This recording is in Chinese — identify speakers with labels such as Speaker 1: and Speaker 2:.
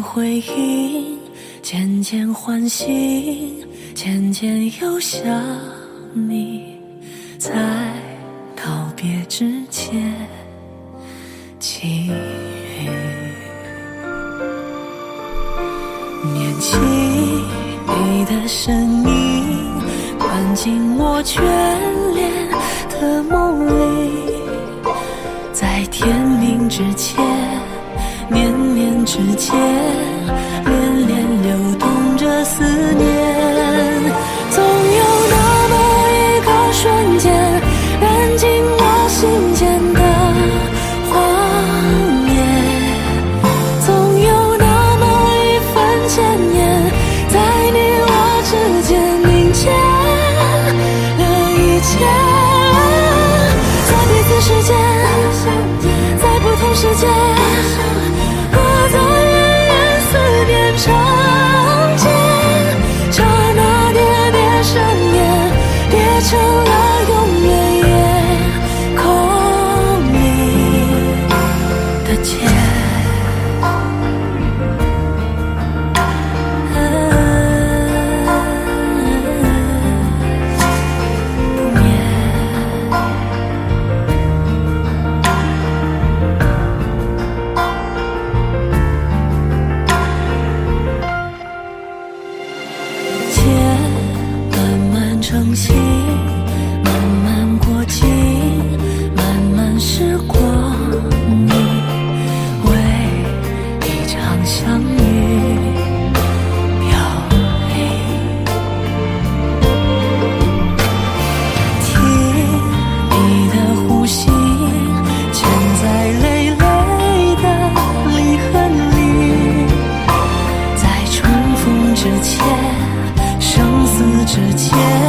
Speaker 1: 回应，渐渐唤醒，渐渐又想你，在告别之前寄语。念起你的身影，灌进我眷恋的梦里，在天明之前，绵绵之间，恋恋流动着思念。总有那么一个瞬间，燃尽我心间的画面，总有那么一份牵念，在你我之间凝结了一切。在彼此世界，在不同世界，我在远远思念长街，刹那叠叠深夜，叠成了永远夜空里的结。成型，慢慢过境，慢慢时光里，为一场相遇飘零。听你的呼吸，嵌在累累的离恨里，在重逢之前，生死之间。